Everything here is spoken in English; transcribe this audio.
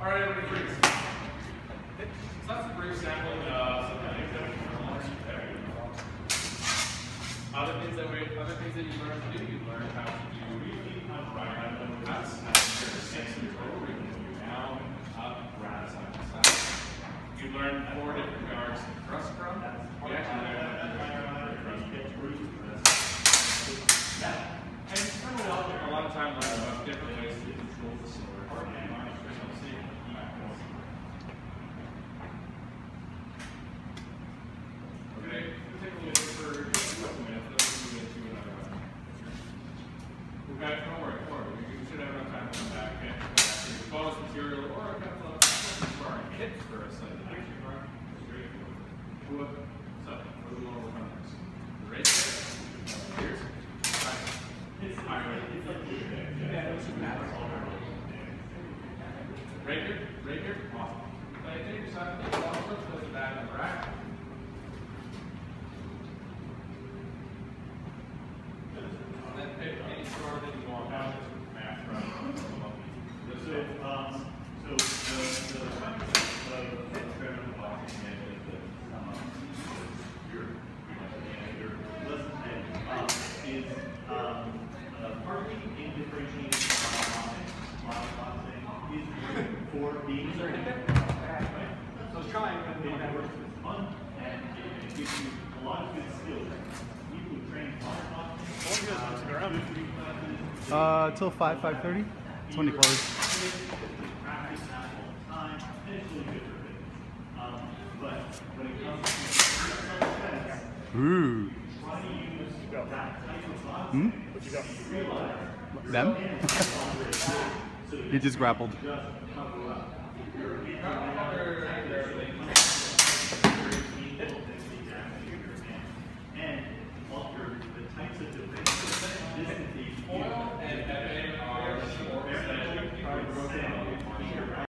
All right, everybody, freeze. So that's a brief sampling of some of the things that we learned. Other things that you learn to do, you learn how to do right hand cuts, how to do 6 in a row, we can do down, up, right, side to side. You learn 4 different guards in thrust scrum. You actually learn how to do and you spend a lot of time learning about different ways to control the sword. Okay, we'll take a look for just a couple minutes, then we'll move into another one. Okay, don't worry. We should have enough time to come back and the bonus material or a couple of sparring kits for us. So, what do we want to work on next? The race there? Here's Rapier, awesome. Take your side, take the long foot, put it back on the rack. And then pick any sword that you want. Now just match from the partly in differentiating for being so trying that works with fun and it gives you a lot of good skills. You would train till 5:30. It's when you close. practice that all the time, and it's really good for fitness. But when it comes to defense, Ooh. try to use that type of boxing. Them? He just grappled.